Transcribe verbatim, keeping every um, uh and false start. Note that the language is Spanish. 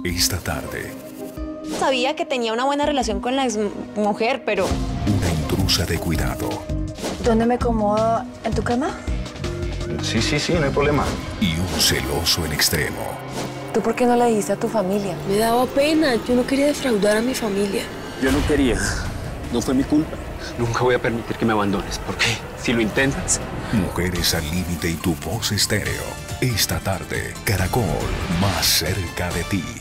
esta tarde. Sabía que tenía una buena relación con la ex mujer, pero... Una intrusa de cuidado. ¿Dónde me acomodo? ¿En tu cama? Sí, sí, sí, no hay problema. Y un celoso en extremo. ¿Tú por qué no le dijiste a tu familia? Me daba pena, yo no quería defraudar a mi familia. Yo no quería, no fue mi culpa. Nunca voy a permitir que me abandones, porque si lo intentas... Mujeres al límite y tu voz estéreo. Esta tarde, Caracol, más cerca de ti.